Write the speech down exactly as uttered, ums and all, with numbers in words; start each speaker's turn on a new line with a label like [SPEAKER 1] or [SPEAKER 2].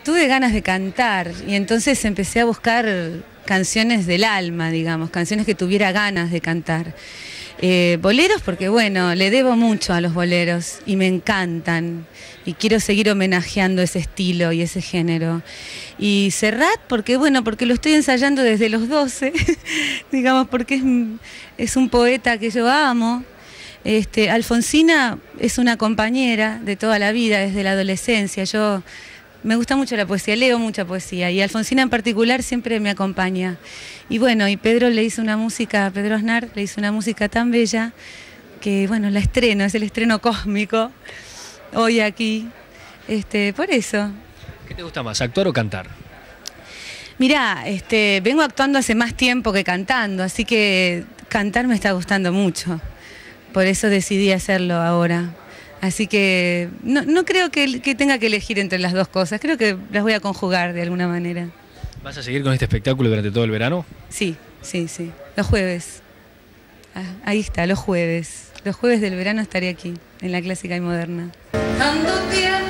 [SPEAKER 1] tuve ganas de cantar y entonces empecé a buscar canciones del alma, digamos, canciones que tuviera ganas de cantar. Eh, boleros porque bueno, le debo mucho a los boleros y me encantan y quiero seguir homenajeando ese estilo y ese género. Y Serrat porque bueno, porque lo estoy ensayando desde los doce, digamos, porque es, es un poeta que yo amo. Este, Alfonsina es una compañera de toda la vida, desde la adolescencia. Yo me gusta mucho la poesía, leo mucha poesía y Alfonsina en particular siempre me acompaña. Y bueno, y Pedro le hizo una música, Pedro Aznar le hizo una música tan bella que bueno, la estreno, es el estreno cósmico hoy aquí, este, por eso.
[SPEAKER 2] ¿Qué te gusta más, actuar o cantar?
[SPEAKER 1] Mirá, este, vengo actuando hace más tiempo que cantando, así que cantar me está gustando mucho. Por eso decidí hacerlo ahora. Así que no, no creo que, que tenga que elegir entre las dos cosas, creo que las voy a conjugar de alguna manera.
[SPEAKER 2] ¿Vas a seguir con este espectáculo durante todo el verano?
[SPEAKER 1] Sí, sí, sí, los jueves. Ah, ahí está, los jueves. Los jueves del verano estaré aquí, en la Clásica y Moderna.